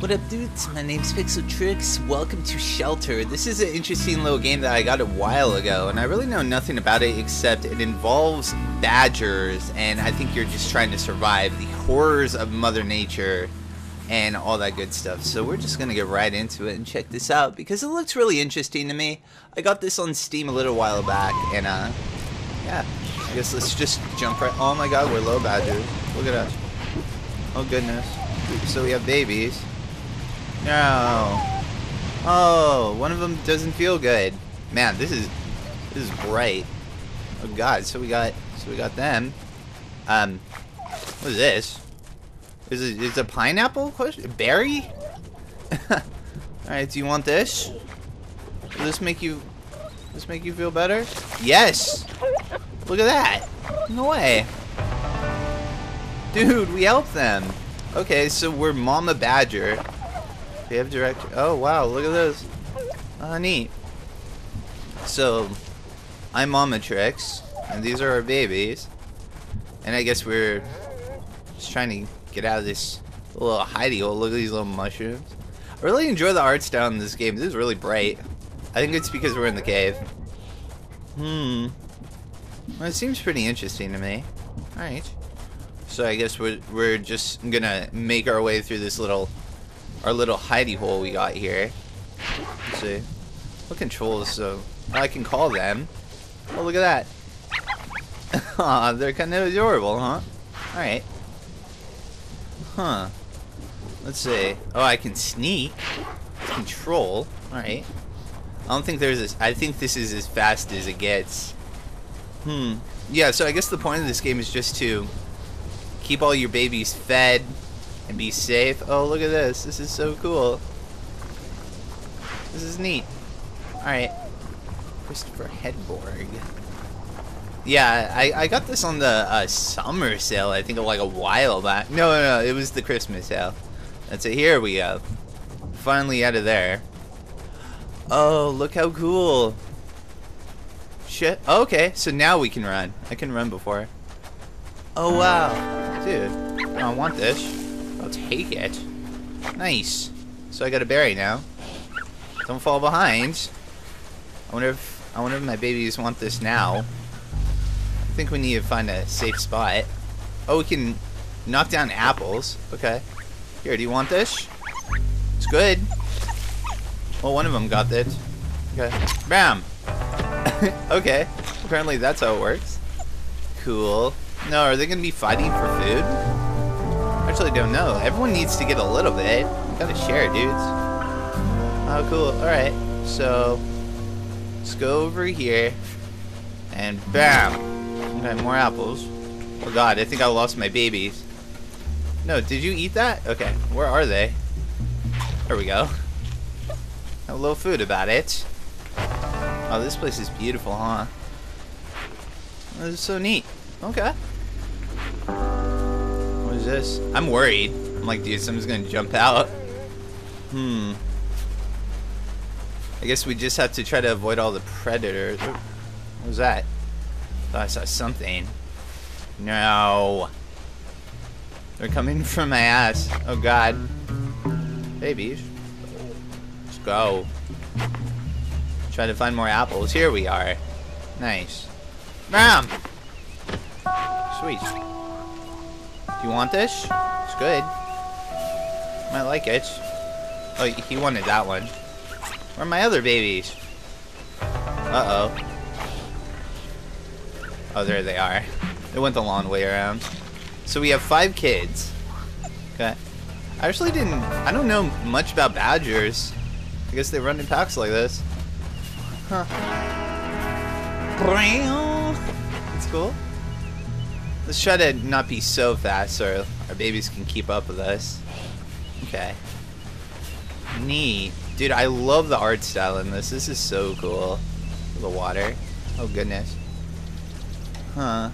What up, dudes? My name's Pixeltrix. Welcome to Shelter. This is an interesting little game that I got a while ago, and I really know nothing about it except it involves badgers, and I think you're just trying to survive the horrors of Mother Nature and all that good stuff. So we're just gonna get right into it and check this out because it looks really interesting to me. I got this on Steam a little while back, and yeah, I guess let's just jump right. Oh my God, we're low badgers. Look at us. Oh goodness. So we have babies. No. Oh, one of them doesn't feel good. Man, this is bright. Oh God, so we got them. What is this? Is it a pineapple? Question? Berry? All right, do you want this? Will this make you feel better? Yes. Look at that. No way. Dude, we helped them. Okay, so we're Mama Badger. We have direct. Oh wow, look at this. Neat. So, I'm Mama Trix, and these are our babies. And I guess we're just trying to get out of this little hidey hole. Look at these little mushrooms. I really enjoy the art style in this game. This is really bright. I think it's because we're in the cave. Well, it seems pretty interesting to me. All right. So I guess we're just gonna make our way through this our little hidey hole we got here. Let's see. What controls? So I can call them. Oh, look at that. Aw, they're kind of adorable, huh? All right. Huh. Let's see. Oh, I can sneak. Control. All right. I don't think there's this. I think this is as fast as it gets. Yeah. So I guess the point of this game is just to keep all your babies fed and be safe. Oh, look at this. This is so cool. This is neat. Alright. Christopher Hedborg. Yeah, I got this on the summer sale, I think, like a while back. No, it was the Christmas sale. That's it. Here we go. Finally out of there. Oh, look how cool. Shit. Okay, so now we can run. I can run before. Oh, wow. Dude, I don't want this. I'll take it. Nice. So I got a berry now. Don't fall behind. I wonder if my babies want this now. I think we need to find a safe spot. Oh, we can knock down apples. Okay. Here, do you want this? It's good. Well, one of them got it. Okay. Bam. Okay. Apparently that's how it works. Cool. No, are they gonna be fighting for food? I actually don't know. Everyone needs to get a little bit. We gotta share, dudes. Oh, cool. Alright. So, let's go over here. And bam! Okay, more apples. Oh god, I think I lost my babies. No, did you eat that? Okay, where are they? There we go. Have a little food about it. Oh, this place is beautiful, huh? This is so neat. Okay. What is this? I'm worried. I'm like, dude, someone's gonna jump out. I guess we just have to try to avoid all the predators. What was that? Thought I saw something. No. They're coming from my ass. Oh god. Babies. Let's go. Try to find more apples. Here we are. Nice. Bam! Sweet. Do you want this? It's good. Might like it. Oh, he wanted that one. Where are my other babies? Uh-oh. Oh, there they are. They went the long way around. So we have 5 kids. Okay. I don't know much about badgers. I guess they run in packs like this. Huh. That's cool. Let's try to not be so fast so our babies can keep up with us. Okay. Neat. Dude, I love the art style in this. This is so cool. The water. Oh, goodness. Huh.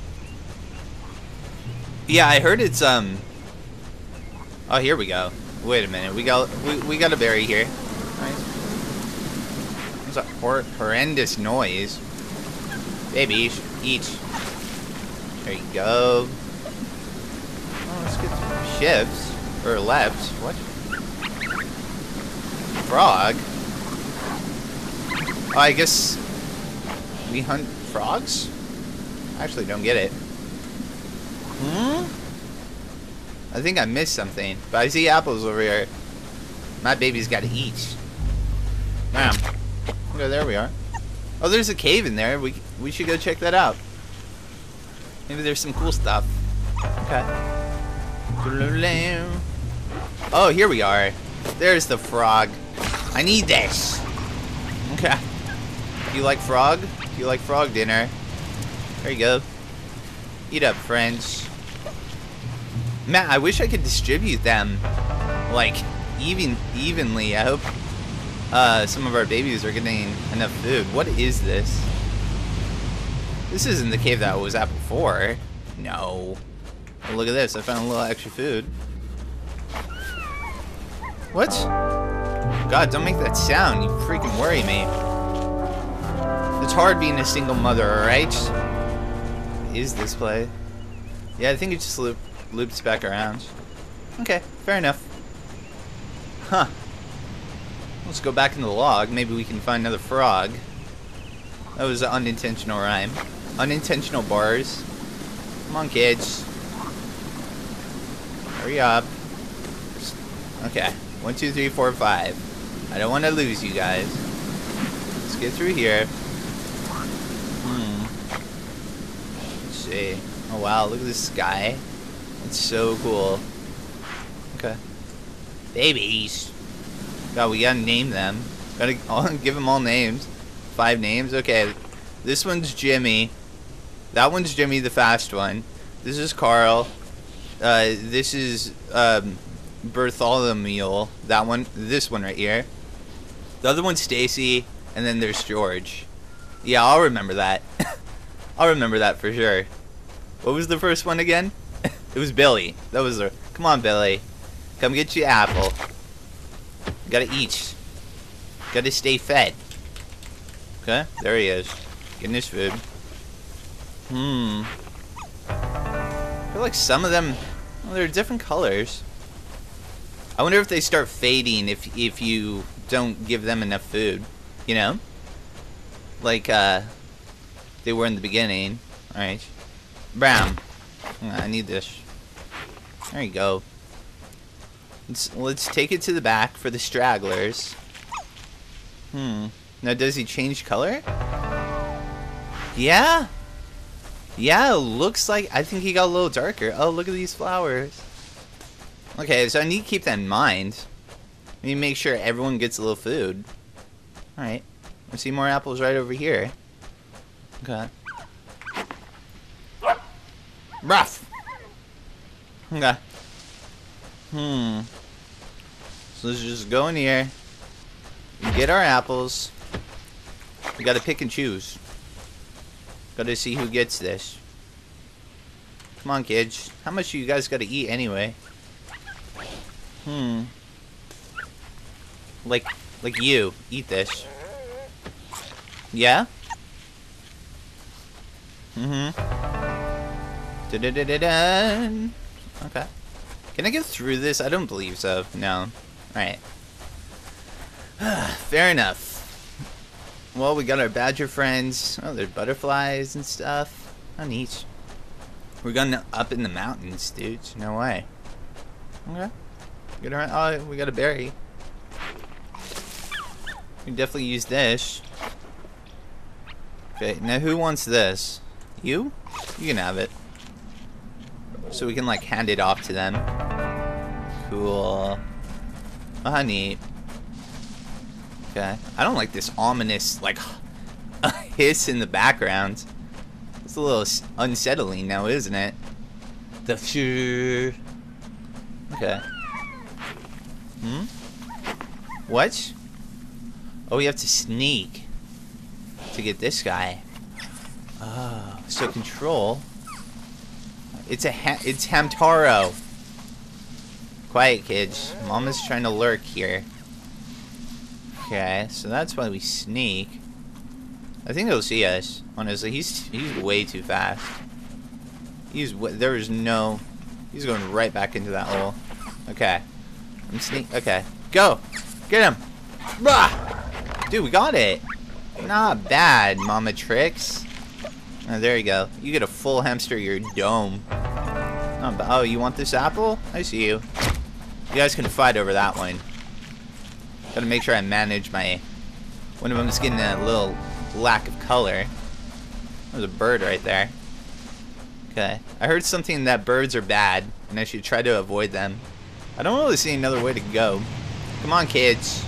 Yeah, I heard it's, Oh, here we go. Wait a minute. We got a berry here. Nice. There's a horrendous noise. Babies, eat. There you go. Oh, let's get some shifts. Or left. What? frog. Oh, I guess we hunt frogs? I actually don't get it. I think I missed something, but I see apples over here. My baby's got to eat. Bam. Okay, there we are. Oh, there's a cave in there. We should go check that out. Maybe there's some cool stuff. Okay. Oh, here we are. There's the frog. I need this. Okay. Do you like frog? Do you like frog dinner? There you go. Eat up, friends. Man, I wish I could distribute them, like, evenly. I hope some of our babies are getting enough food. What is this? This isn't the cave that I was at before. No. Oh, look at this. I found a little extra food. What? God, don't make that sound. You freaking worry me. It's hard being a single mother, alright? What is this play? Yeah, I think it just loops back around. Okay, fair enough. Huh. Let's go back in the log. Maybe we can find another frog. That was an unintentional rhyme. Unintentional bars. Come on, kids. Hurry up. Okay. 1, 2, 3, 4, 5. I don't want to lose you guys. Let's get through here. Let's see. Oh wow, look at this sky. It's so cool. Okay. Babies. God, we gotta name them. Gotta give them all names. 5 names. Okay. This one's Jimmy. That one's Jimmy, the fast one. This is Carl. This is Bartholomew. That one. This one right here. The other one's Stacy, and then there's George. Yeah, I'll remember that. I'll remember that for sure. What was the first one again? It was Billy. That was the. Come on, Billy. Come get your apple. Gotta eat. Gotta stay fed. Okay, there he is. Getting his food. I feel like some of them, well, they're different colors. I wonder if they start fading if you don't give them enough food. You know? Like, they were in the beginning. Alright. Bam. I need this. There you go. Let's take it to the back for the stragglers. Now, does he change color? Yeah. Yeah, it looks like... I think he got a little darker. Oh, look at these flowers. Okay, so I need to keep that in mind. I need to make sure everyone gets a little food. Alright. I see more apples right over here. Okay. Rough. Okay. So let's just go in here. Get our apples. We gotta pick and choose. Gotta see who gets this. Come on, kids. How much do you guys gotta eat anyway? Like you. Eat this. Yeah? Da-da-da-da-dun. Okay. Can I get through this? I don't believe so. No. Alright. Fair enough. Well, we got our badger friends. Oh, there's butterflies and stuff. How neat. We're going up in the mountains, dudes. No way. Okay. Get around. Oh, we got a berry. We can definitely use this. Okay, now who wants this? You? You can have it. So we can, like, hand it off to them. Cool. Oh, neat. Okay. I don't like this ominous, like, hiss in the background. It's a little unsettling now, isn't it? The shoo. Okay. What? Oh, we have to sneak to get this guy. Oh, so control. It's Hamtaro. Quiet, kids. Mama's trying to lurk here. Okay, so that's why we sneak. I think he'll see us. Honestly, he's way too fast. He's going right back into that hole. Okay, I'm sneak. Okay, go, get him. Bah! Dude, we got it. Not bad, Mama Tricks. Oh, there you go. You get a full hamster your dome. Oh, you want this apple? I see you. You guys can fight over that one. Gotta make sure I manage my... One of them's getting a little lack of color. There's a bird right there. Okay. I heard something that birds are bad, and I should try to avoid them. I don't really see another way to go. Come on, kids.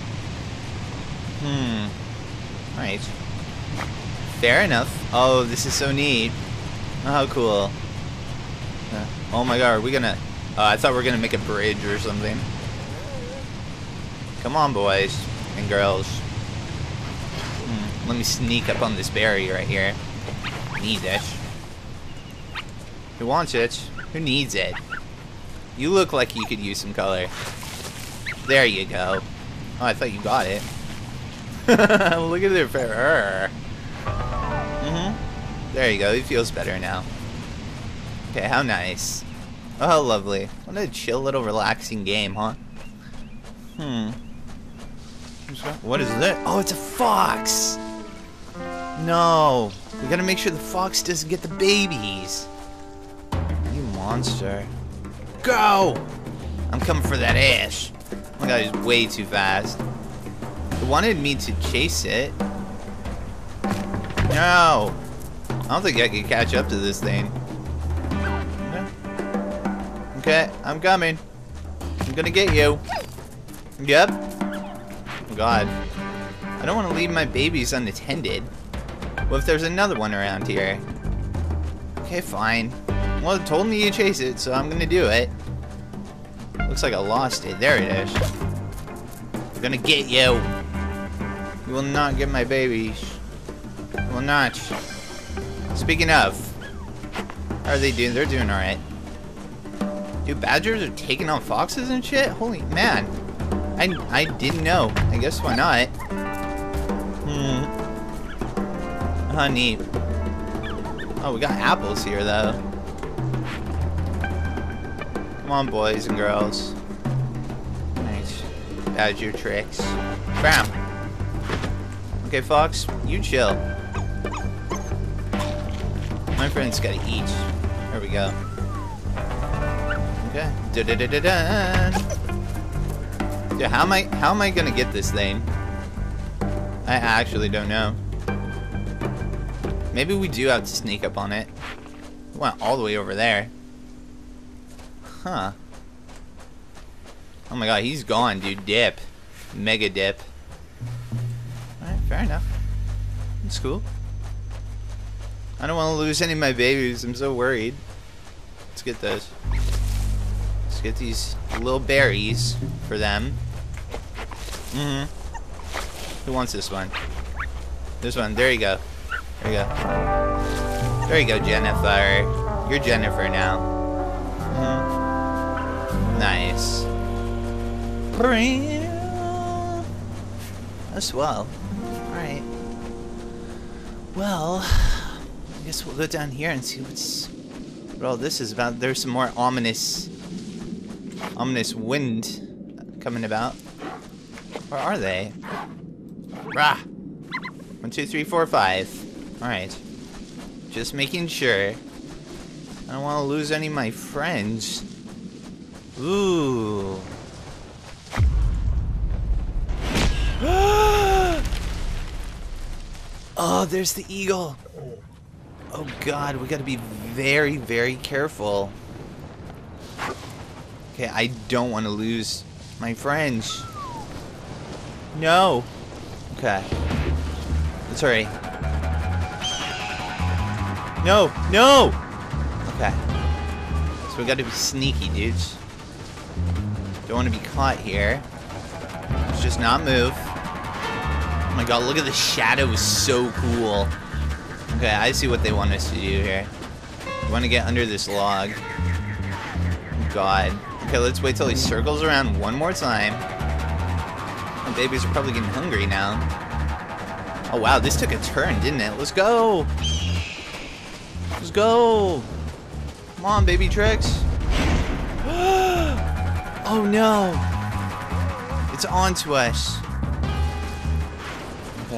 Alright. Fair enough. Oh, this is so neat. Oh, how cool. Oh my god, are we gonna... I thought we were gonna make a bridge or something. Come on, boys and girls. Let me sneak up on this berry right here. Need this. Who wants it? Who needs it? You look like you could use some color. There you go. Oh, I thought you got it. Look at their fur. There you go. He feels better now. Okay, how nice. Oh, how lovely. What a chill little relaxing game, huh? What is that? Oh, it's a fox! No. We gotta make sure the fox doesn't get the babies. You monster. Go! I'm coming for that ash. Oh my god, he's way too fast. It wanted me to chase it. No! I don't think I can catch up to this thing. Okay, I'm coming. I'm gonna get you. Yep. Oh god. I don't want to leave my babies unattended. What if there's another one around here? Okay, fine. Well, it told me to chase it, so I'm gonna do it. Looks like I lost it. There it is. I'm gonna get you. You will not get my babies. You will not. Speaking of, how are they doing? They're doing alright. Dude, badgers are taking on foxes and shit? Holy man. I didn't know. I guess why not? Neat. Oh, we got apples here, though. Come on, boys and girls. Nice. Badger tricks. Bam! Okay, Fox, you chill. My friend's gotta eat. There we go. Okay. Da-da-da-da-da. Dude, how am I gonna get this thing? I actually don't know. Maybe we do have to sneak up on it. We went all the way over there. Huh. Oh my god, he's gone, dude. Dip. Mega dip. Alright, fair enough. That's cool. I don't want to lose any of my babies. I'm so worried. Let's get those. Let's get these little berries for them. Who wants this one? This one. There you go. There you go. There you go, Jennifer. You're Jennifer now. Nice. Oh, swell. Alright. Well, I guess we'll go down here and see what all this is about. There's some more ominous wind coming about. Where are they? Rah! 1, 2, 3, 4, 5. Alright. Just making sure. I don't want to lose any of my friends. Ooh. Oh, there's the eagle. Oh god, we gotta be very, very careful. Okay, I don't want to lose my friends. No. Okay. Let's hurry. No, no! Okay. So we gotta be sneaky, dudes. Don't want to be caught here. Let's just not move. Oh my god, look at the shadow, is so cool. Okay, I see what they want us to do here. We want to get under this log. Oh god. Okay, let's wait till he circles around one more time. My babies are probably getting hungry now. Oh wow, this took a turn, didn't it? Let's go! Let's go! Come on, baby tricks. Oh no! It's on to us.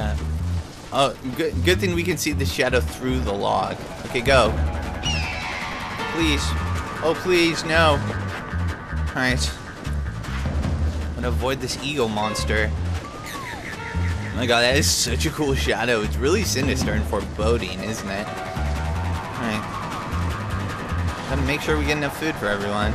Yeah. Oh, good thing we can see the shadow through the log. Okay, go. Please. Oh, please, no. Alright. I'm gonna avoid this eagle monster. Oh my god, that is such a cool shadow. It's really sinister and foreboding, isn't it? Alright. Gotta make sure we get enough food for everyone.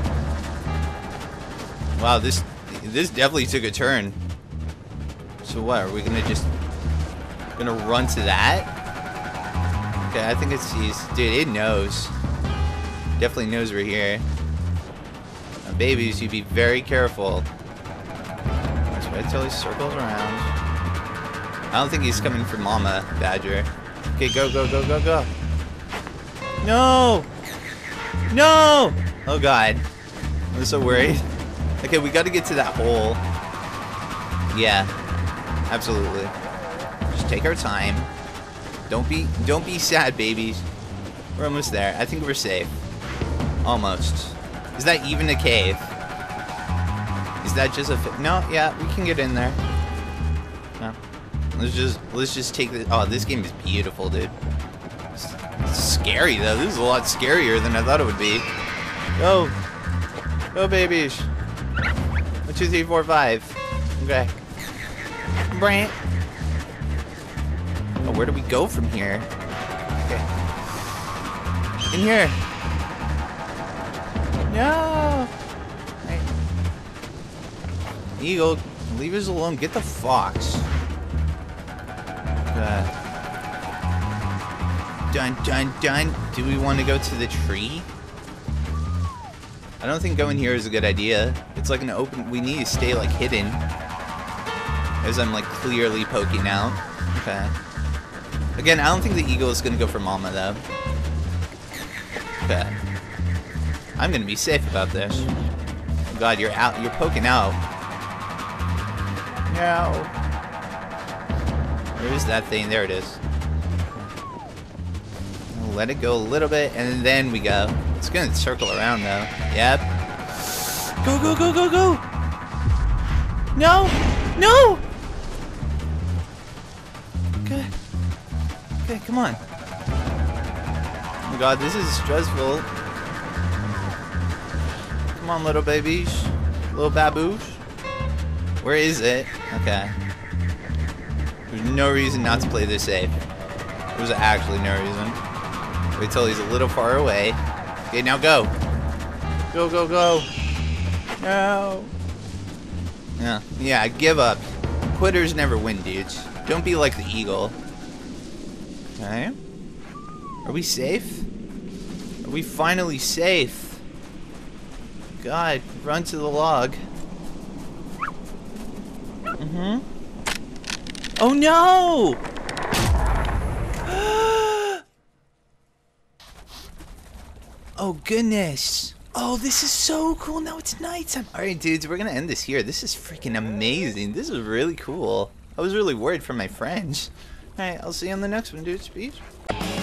Wow, this definitely took a turn. So what, are we gonna run to that? Okay, I think it sees. Dude, it knows. Definitely knows we're here. Now, babies, you be very careful. Let's wait till he circles around. I don't think he's coming for Mama Badger. Okay, go, go, go, go, go. No! No! Oh god. I'm so worried. Okay, we gotta get to that hole. Yeah. Absolutely. Just take our time. Don't be sad, babies. We're almost there. I think we're safe. Almost. Is that even a cave? Is that just a no? Yeah, we can get in there. No. Let's just take this. Oh, this game is beautiful, dude. It's scary though. This is a lot scarier than I thought it would be. Go, go, babies. 1, 2, 3, 4, 5. Okay. Brant. Oh, where do we go from here? Okay. In here. No. Right. Eagle, leave us alone. Get the fox. Dun, dun, dun. Do we want to go to the tree? I don't think going here is a good idea. It's like an open... We need to stay, like, hidden. As I'm, like, clearly poking out. Okay. Again, I don't think the eagle is going to go for Mama, though. Okay. I'm going to be safe about this. Oh, God, you're out. You're poking out. No. Where is that thing? There it is. I'll let it go a little bit, and then we go. It's going to circle around, though. Yep. Go, go, go, go, go! No! No! Okay. Okay, come on. Oh my god, this is stressful. Come on, little babies. Little baboos. Where is it? Okay. There's no reason not to play this safe. There's actually no reason. Wait till he's a little far away. Okay, now go. Go, go, go. No. Yeah, give up. Quitters never win, dudes. Don't be like the eagle. Okay. Are we safe? Are we finally safe? God, run to the log. Mm-hmm. Oh no! Oh goodness. Oh, this is so cool. Now it's nighttime. Alright, dudes, we're gonna end this here. This is freaking amazing. This is really cool. I was really worried for my friends. Alright, I'll see you on the next one, dudes. Peace.